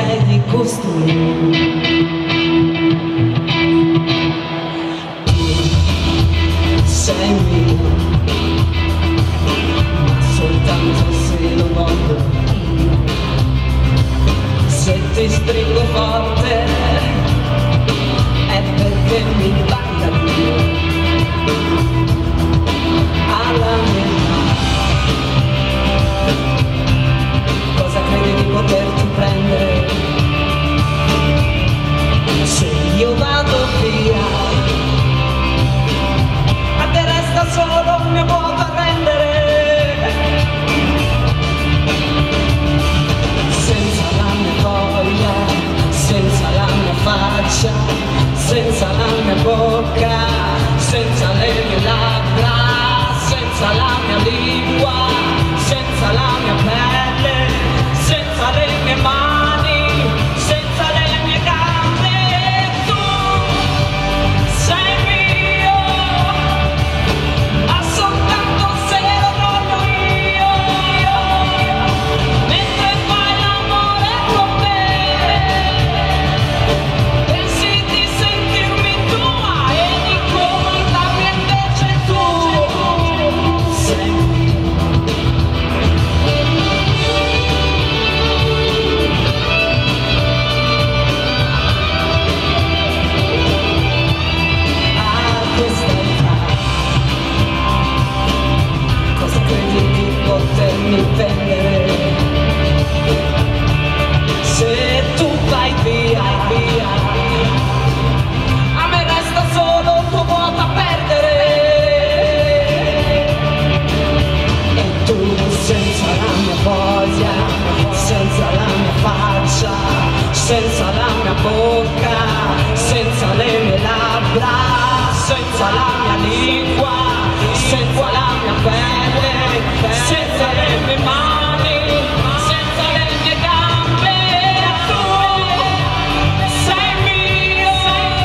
sei di costruire. Sei mio, ma soltanto se lo voglio io. Se ti stringo forte è perché mi basta Dio. Alla mia cosa credi di poterti prendere? Se io vado via a te resta solo un mio vuoto a rendere. Senza la mia voglia, senza la mia faccia, senza la mia bocca, senza le mie labbra, senza la mia lingua, senza la mia pelle, senza le mie mani, senza le mie gambe. Tu sei mio, ma soltanto se lo voglio io. Mentre fai l'amore con me, pensi di sentirmi tua e di comandarmi invece tu. Sei cosa credi di potermi vendere? Se tu vai via, a me resta solo il tuo vuoto a perdere. E tu senza la mia voglia, senza la mia faccia, senza la mia bocca, senza le mie labbra, senza la mia lingua, senza la mia pelle, senza le mie mani, senza le mie gambe. Tu sei mio,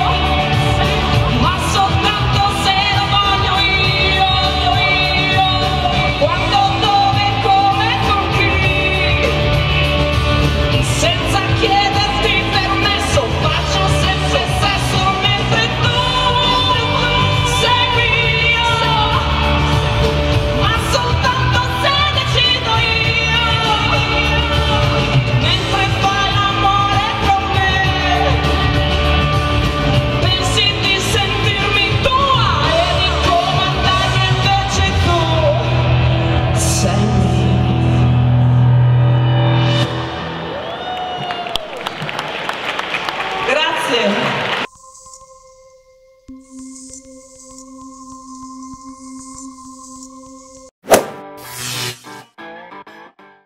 ma soltanto se lo voglio io. Quando, dove, come, con chi, senza chiederti permesso, faccio sempre sesso mentre tu sei mio, ma soltanto se decido io. Mentre fai l'amore con me, pensi di sentirmi tua e di comandarmi invece tu sei mio. Grazie.